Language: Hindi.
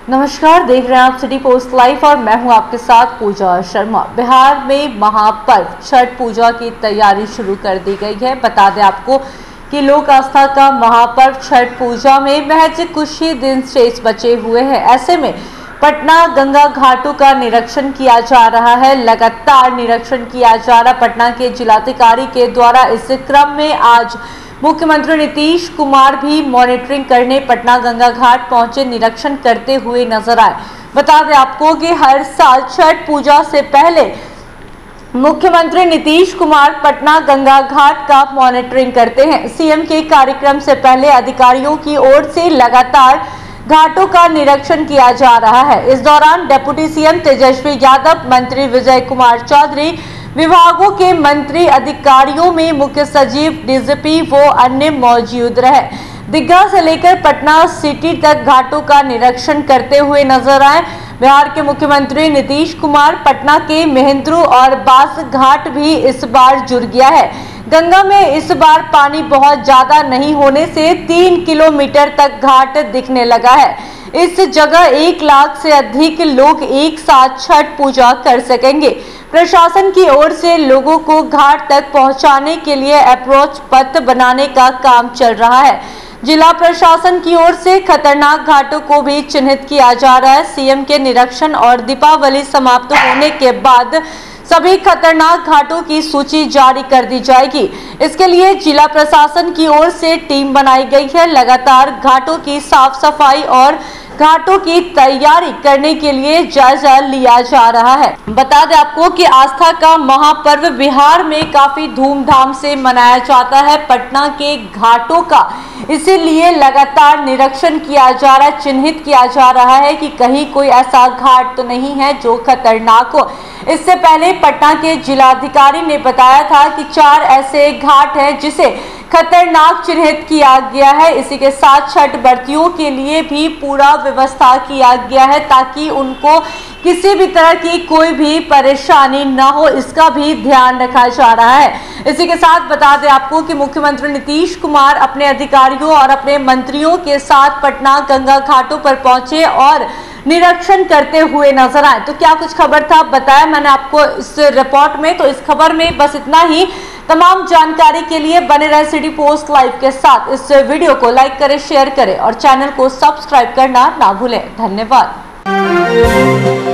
नमस्कार, देख रहे हैं आप सिटी पोस्ट लाइव और मैं हूं आपके साथ पूजा शर्मा। बिहार में महापर्व छठ पूजा की तैयारी शुरू कर दी गई है। बता दें आपको कि लोक आस्था का महापर्व छठ पूजा में महज कुछ ही दिन शेष बचे हुए हैं। ऐसे में पटना गंगा घाटों का निरीक्षण किया जा रहा है। लगातार निरीक्षण किया जा रहा। पटना के जिलाधिकारी के द्वारा इस क्रम में आज मुख्यमंत्री नीतीश कुमार भी मॉनिटरिंग करने पटना गंगा घाट पहुंचे, निरीक्षण करते हुए नजर आए। बता दें आपको कि हर साल छठ पूजा से पहले मुख्यमंत्री नीतीश कुमार पटना गंगा घाट का मॉनिटरिंग करते हैं। सीएम के कार्यक्रम से पहले अधिकारियों की ओर से लगातार घाटों का निरीक्षण किया जा रहा है। इस दौरान डिप्टी सीएम तेजस्वी यादव, मंत्री विजय कुमार चौधरी, विभागों के मंत्री, अधिकारियों में मुख्य सचिव, डीजीपी वो अन्य मौजूद रहे। दीघा से लेकर पटना सिटी तक घाटों का निरीक्षण करते हुए नजर आए। बिहार के मुख्यमंत्री नीतीश कुमार पटना के महेंद्रू और बास घाट भी इस बार जुड़ गया है। गंगा में इस बार पानी बहुत ज्यादा नहीं होने से 3 किलोमीटर तक घाट दिखने लगा है। इस जगह 1 लाख से अधिक लोग एक साथ छठ पूजा कर सकेंगे। प्रशासन की ओर से लोगों को घाट तक पहुंचाने के लिए अप्रोच पथ बनाने का काम चल रहा है। जिला प्रशासन की ओर से खतरनाक घाटों को भी चिन्हित किया जा रहा है। सीएम के निरीक्षण और दीपावली समाप्त होने के बाद सभी खतरनाक घाटों की सूची जारी कर दी जाएगी। इसके लिए जिला प्रशासन की ओर से टीम बनाई गई है। लगातार घाटों की साफ सफाई और घाटों की तैयारी करने के लिए जायजा लिया जा रहा है। बता दें आपको कि आस्था का महापर्व बिहार में काफी धूमधाम से मनाया जाता है। पटना के घाटों का इसीलिए लगातार निरीक्षण किया जा रहा है, चिन्हित किया जा रहा है कि कहीं कोई ऐसा घाट तो नहीं है जो खतरनाक हो। इससे पहले पटना के जिलाधिकारी ने बताया था कि 4 ऐसे घाट हैं जिसे खतरनाक चिन्हित किया गया है। इसी के साथ छठ व्रतियों के लिए भी पूरा व्यवस्था किया गया है ताकि उनको किसी भी तरह की कोई भी परेशानी ना हो, इसका भी ध्यान रखा जा रहा है। इसी के साथ बता दें आपको कि मुख्यमंत्री नीतीश कुमार अपने अधिकारियों और अपने मंत्रियों के साथ पटना गंगा घाटों पर पहुंचे और निरीक्षण करते हुए नजर आए। तो क्या कुछ खबर था बताया मैंने आपको इस रिपोर्ट में। तो इस खबर में बस इतना ही। तमाम जानकारी के लिए बने रहे सिटी पोस्ट लाइव के साथ। इस वीडियो को लाइक करें, शेयर करें और चैनल को सब्सक्राइब करना ना भूलें। धन्यवाद।